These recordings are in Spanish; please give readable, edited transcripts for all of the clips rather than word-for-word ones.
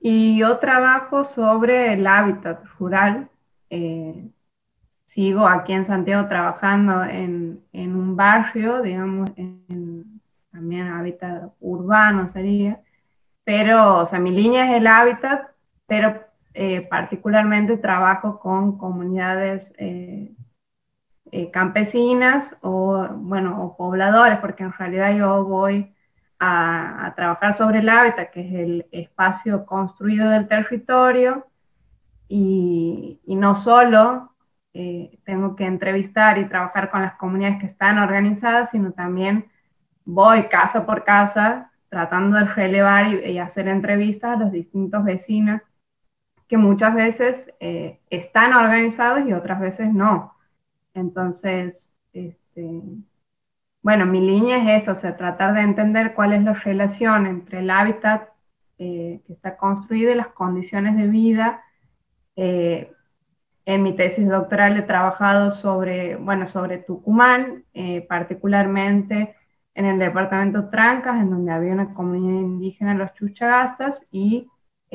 Y yo trabajo sobre el hábitat rural. Eh, Sigo aquí en Santiago trabajando en un barrio, digamos, también hábitat urbano sería, pero, o sea, mi línea es el hábitat, pero particularmente trabajo con comunidades campesinas o, bueno, o pobladores, porque en realidad yo voy a trabajar sobre el hábitat, que es el espacio construido del territorio, y no solo tengo que entrevistar y trabajar con las comunidades que están organizadas, sino también voy casa por casa tratando de relevar y hacer entrevistas a los distintos vecinos que muchas veces están organizados y otras veces no. Entonces, este, bueno, mi línea es eso, o sea, tratar de entender cuál es la relación entre el hábitat que está construido y las condiciones de vida. Eh, en mi tesis doctoral he trabajado sobre, bueno, sobre Tucumán, particularmente en el departamento Trancas, en donde había una comunidad indígena, los Chuchagastas, y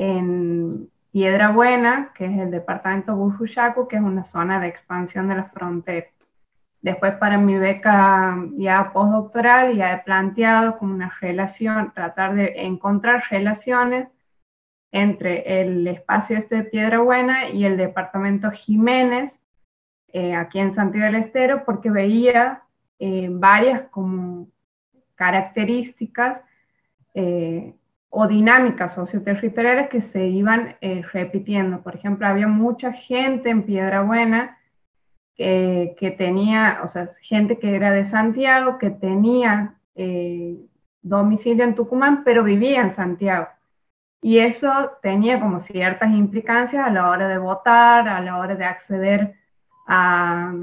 en Piedra Buena, que es el departamento Burruchaco, que es una zona de expansión de la frontera. Después para mi beca ya postdoctoral ya he planteado como una relación, tratar de encontrar relaciones entre el espacio este de Piedra Buena y el departamento Jiménez, aquí en Santiago del Estero, porque veía varias como características eh, o dinámicas socioterritoriales que se iban repitiendo. Por ejemplo, había mucha gente en Piedra Buena que tenía, o sea, gente que era de Santiago, que tenía domicilio en Tucumán, pero vivía en Santiago. Y eso tenía como ciertas implicancias a la hora de votar, a la hora de acceder a,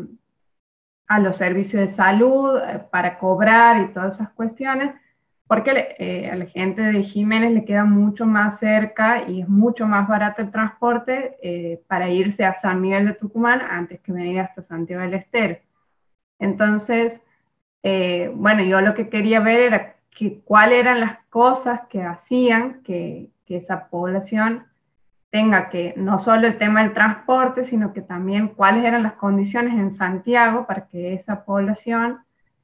a los servicios de salud, para cobrar y todas esas cuestiones, porque a la gente de Jiménez le queda mucho más cerca y es mucho más barato el transporte para irse a San Miguel de Tucumán antes que venir hasta Santiago del Estero. Entonces, bueno, yo lo que quería ver era cuáles eran las cosas que hacían que esa población tenga que, no solo el tema del transporte, sino que también cuáles eran las condiciones en Santiago para que esa población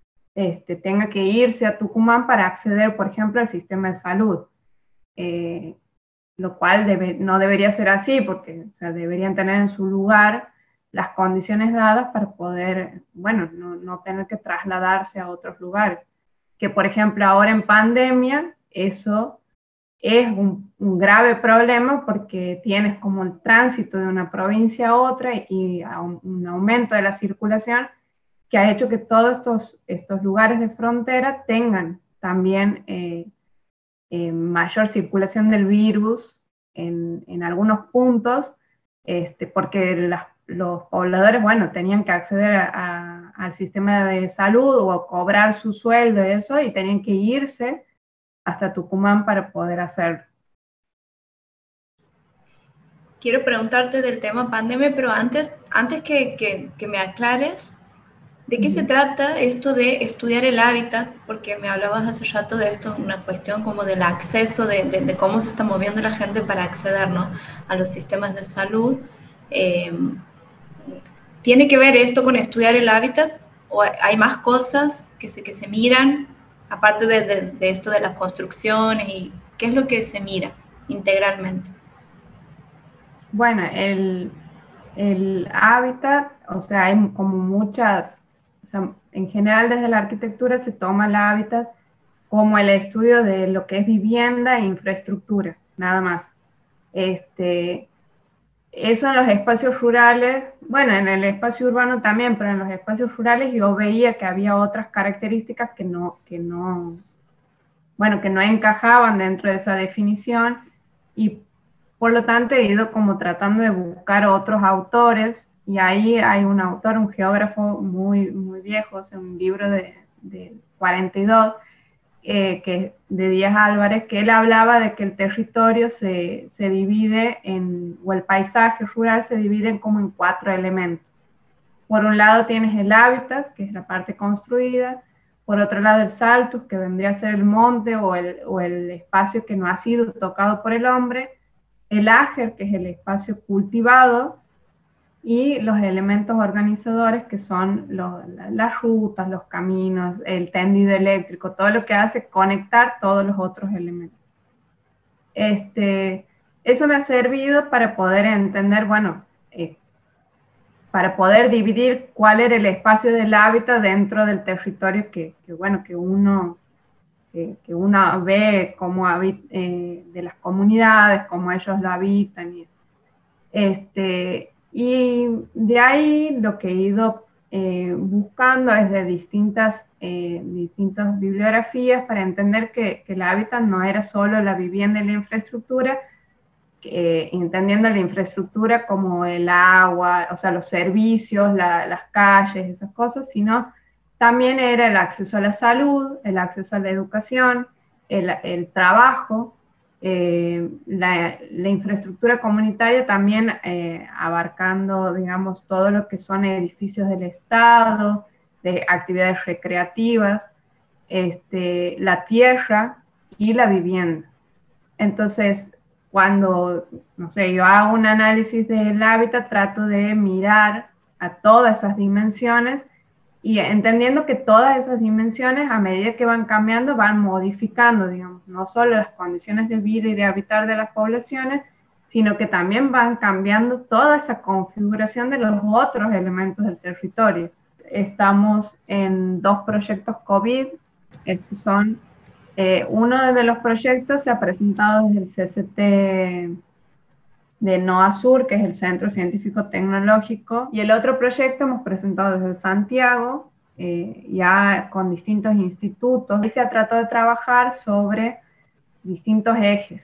tenga que irse a Tucumán para acceder, por ejemplo, al sistema de salud. Eh, lo cual no debería ser así, porque o sea, deberían tener en su lugar las condiciones dadas para poder, bueno, no tener que trasladarse a otros lugares. Que por ejemplo ahora en pandemia eso es un grave problema porque tienes como el tránsito de una provincia a otra y a un aumento de la circulación que ha hecho que todos estos lugares de frontera tengan también mayor circulación del virus en algunos puntos, porque los pobladores, bueno, tenían que acceder al sistema de salud o cobrar su sueldo y eso, y tenían que irse hasta Tucumán para poder hacerlo. Quiero preguntarte del tema pandemia, pero antes que me aclares, ¿de qué se Ujú. trata esto de estudiar el hábitat? Porque me hablabas hace rato de esto, una cuestión como del acceso, de cómo se está moviendo la gente para acceder, ¿no?, a los sistemas de salud. Eh, ¿Tiene que ver esto con estudiar el hábitat? ¿O hay más cosas que se miran, aparte de esto de las construcciones? ¿Y qué es lo que se mira integralmente? Bueno, el hábitat, o sea, hay como muchas, o sea, en general desde la arquitectura se toma el hábitat como el estudio de lo que es vivienda e infraestructura, nada más. Este, Eso en los espacios rurales, bueno, en el espacio urbano también, pero en los espacios rurales yo veía que había otras características bueno, que no encajaban dentro de esa definición y por lo tanto he ido como tratando de buscar otros autores y ahí hay un autor, un geógrafo muy viejo, o sea, un libro de 42, que de Díaz Álvarez, que él hablaba de que el territorio se divide o el paisaje rural se divide como en 4 elementos. Por un lado tienes el hábitat, que es la parte construida, por otro lado el saltus, que vendría a ser el monte o el espacio que no ha sido tocado por el hombre, el ager, que es el espacio cultivado, y los elementos organizadores, que son las rutas, los caminos, el tendido eléctrico, todo lo que hace conectar todos los otros elementos. Eso me ha servido para poder entender, bueno, para poder dividir cuál era el espacio del hábitat dentro del territorio que uno ve cómo de las comunidades, cómo ellos lo habitan. Y de ahí lo que he ido buscando es de distintas bibliografías para entender que el hábitat no era solo la vivienda y la infraestructura, entendiendo la infraestructura como el agua, o sea, los servicios, las calles, esas cosas, sino también era el acceso a la salud, el acceso a la educación, el trabajo, la infraestructura comunitaria también abarcando, digamos, todo lo que son edificios del Estado, de actividades recreativas, la tierra y la vivienda. Entonces, cuando, no sé, yo hago un análisis del hábitat, trato de mirar a todas esas dimensiones y entendiendo que todas esas dimensiones, a medida que van cambiando, van modificando, digamos, no solo las condiciones de vida y de habitar de las poblaciones, sino que también van cambiando toda esa configuración de los otros elementos del territorio. Estamos en 2 proyectos COVID, estos son uno de los proyectos se ha presentado desde el CCT de NOASUR, que es el Centro Científico Tecnológico, y el otro proyecto hemos presentado desde Santiago, ya con distintos institutos, y se ha tratado de trabajar sobre distintos ejes,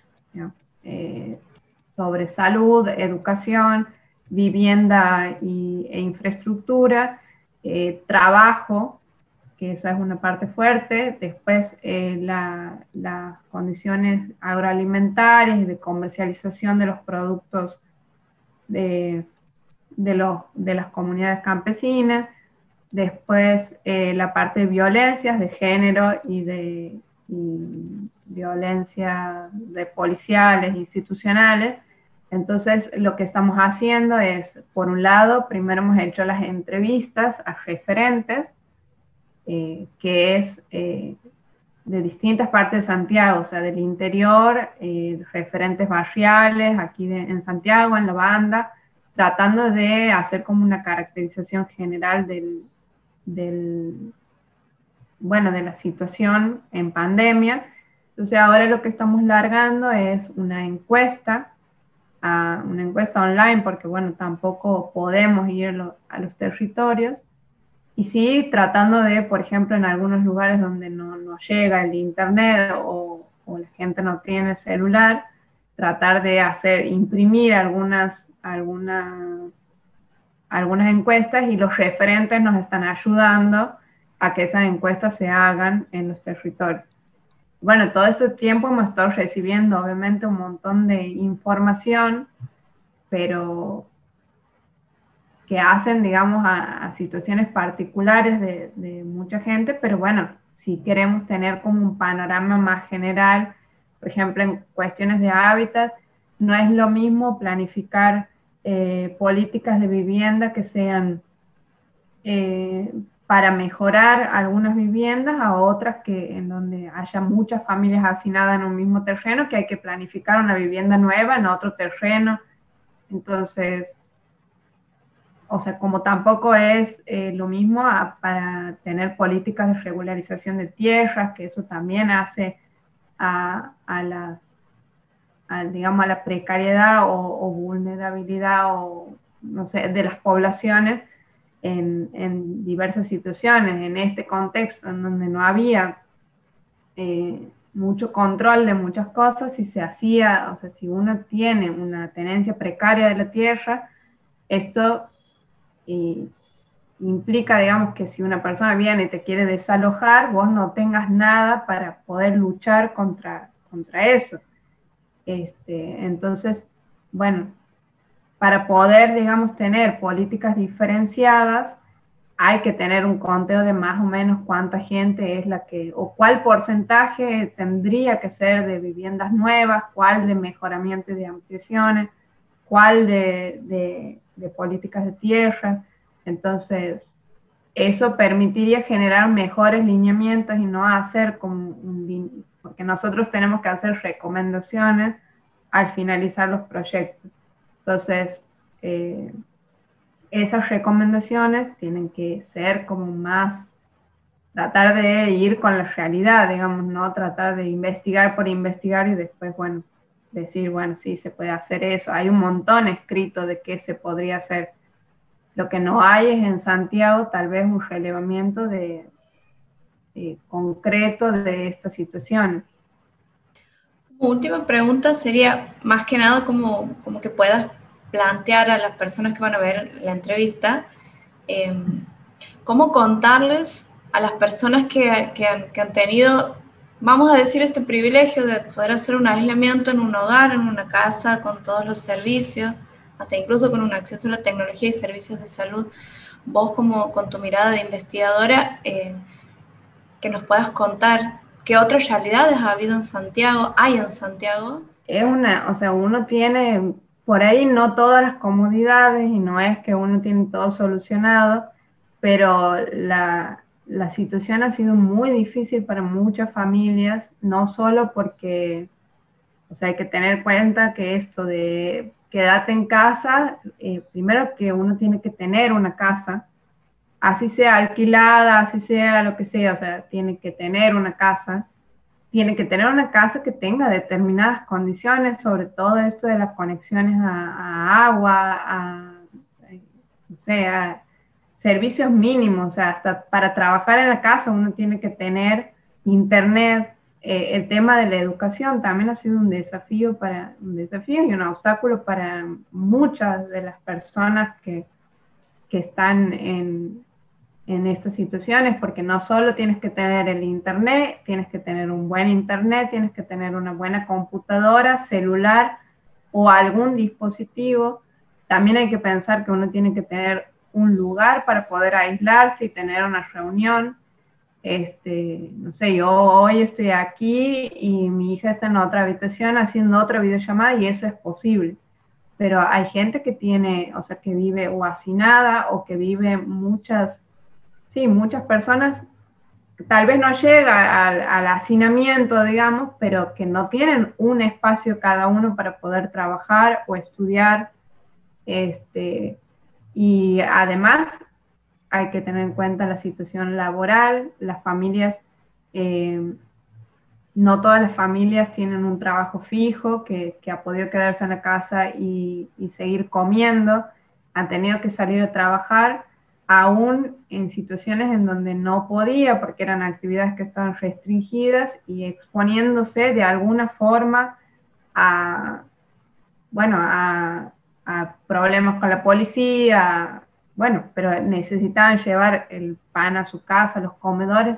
sobre salud, educación, vivienda e infraestructura, trabajo, que esa es una parte fuerte, después las condiciones agroalimentarias y de comercialización de los productos de las comunidades campesinas, después la parte de violencias de género y violencia de policiales, institucionales. Entonces, lo que estamos haciendo es, por un lado, primero hemos hecho las entrevistas a referentes, que es de distintas partes de Santiago, o sea, del interior, referentes barriales, aquí en Santiago, en la banda, tratando de hacer como una caracterización general bueno, de la situación en pandemia. Entonces ahora lo que estamos largando es una encuesta online, porque bueno, tampoco podemos ir a los territorios, y sí tratando de, por ejemplo, en algunos lugares donde no llega el internet o la gente no tiene celular, tratar de imprimir algunas encuestas, y los referentes nos están ayudando a que esas encuestas se hagan en los territorios. Bueno, todo este tiempo hemos estado recibiendo obviamente un montón de información, pero que hacen, digamos, a situaciones particulares de mucha gente, pero bueno, si queremos tener como un panorama más general, por ejemplo, en cuestiones de hábitat, no es lo mismo planificar políticas de vivienda que sean para mejorar algunas viviendas a otras en donde haya muchas familias hacinadas en un mismo terreno, que hay que planificar una vivienda nueva en otro terreno. Entonces, o sea, como tampoco es lo mismo para tener políticas de regularización de tierras, que eso también hace digamos, a la precariedad o vulnerabilidad o, no sé, de las poblaciones en diversas situaciones. En este contexto en donde no había mucho control de muchas cosas, si se hacía, o sea, si uno tiene una tenencia precaria de la tierra, esto implica, digamos, que si una persona viene y te quiere desalojar, vos no tengas nada para poder luchar contra eso. Entonces, bueno, para poder, digamos, tener políticas diferenciadas, hay que tener un conteo de más o menos cuánta gente es la que, o cuál porcentaje tendría que ser de viviendas nuevas, cuál de mejoramiento y de ampliaciones, cuál de políticas de tierra. Entonces, eso permitiría generar mejores lineamientos y no hacer como porque nosotros tenemos que hacer recomendaciones al finalizar los proyectos. Entonces, esas recomendaciones tienen que ser como más, tratar de ir con la realidad, digamos, no tratar de investigar por investigar y después, bueno, decir, bueno, sí, se puede hacer eso. Hay un montón escrito de qué se podría hacer. Lo que no hay es en Santiago tal vez un relevamiento concreto de esta situación. Como última pregunta sería, más que nada, como que puedas plantear a las personas que van a ver la entrevista, eh, cómo contarles a las personas que han tenido, vamos a decir, este privilegio de poder hacer un aislamiento en un hogar, en una casa, con todos los servicios, hasta incluso con un acceso a la tecnología y servicios de salud. Vos, como con tu mirada de investigadora, que nos puedas contar qué otras realidades ha habido en Santiago, hay en Santiago. Es o sea, uno tiene por ahí no todas las comodidades y no es que uno tiene todo solucionado, pero la situación ha sido muy difícil para muchas familias, no solo porque, o sea, hay que tener en cuenta que esto de quedarte en casa, primero que uno tiene que tener una casa, así sea alquilada, así sea lo que sea, o sea, tiene que tener una casa, tiene que tener una casa que tenga determinadas condiciones, sobre todo esto de las conexiones a agua, o sea, servicios mínimos, o sea, hasta para trabajar en la casa uno tiene que tener internet. El tema de la educación también ha sido un desafío y un obstáculo para muchas de las personas que están en estas situaciones, porque no solo tienes que tener el internet, tienes que tener un buen internet, tienes que tener una buena computadora, celular o algún dispositivo. También hay que pensar que uno tiene que tener un lugar para poder aislarse y tener una reunión. No sé, yo hoy estoy aquí y mi hija está en otra habitación haciendo otra videollamada y eso es posible. Pero hay gente que tiene, o sea, que vive o hacinada o que vive muchas personas, tal vez no llega al hacinamiento, digamos, pero que no tienen un espacio cada uno para poder trabajar o estudiar. Y además hay que tener en cuenta la situación laboral, las familias, eh, no todas las familias tienen un trabajo fijo que ha podido quedarse en la casa y seguir comiendo, han tenido que salir a trabajar aún en situaciones en donde no podía porque eran actividades que estaban restringidas y exponiéndose de alguna forma a, bueno, a problemas con la policía, bueno, pero necesitaban llevar el pan a su casa, los comedores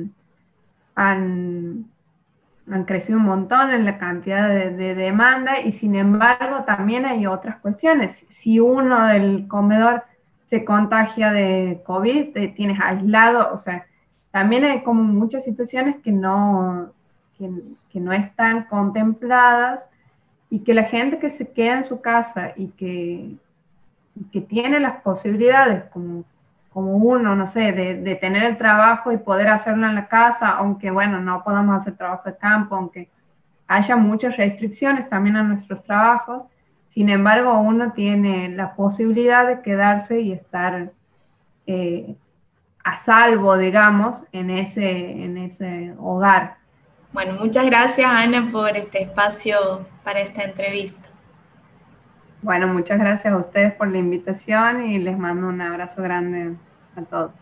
han, han crecido un montón en la cantidad de demanda y sin embargo también hay otras cuestiones. Si uno del comedor se contagia de COVID, te tienes aislado, o sea, también hay como muchas situaciones que no están contempladas y que la gente que se queda en su casa y que tiene las posibilidades como uno, no sé, de tener el trabajo y poder hacerlo en la casa, aunque bueno, no podamos hacer trabajo de campo, aunque haya muchas restricciones también a nuestros trabajos, sin embargo uno tiene la posibilidad de quedarse y estar a salvo, digamos, en ese hogar. Bueno, muchas gracias, Ana, por este espacio para esta entrevista. Bueno, muchas gracias a ustedes por la invitación y les mando un abrazo grande a todos.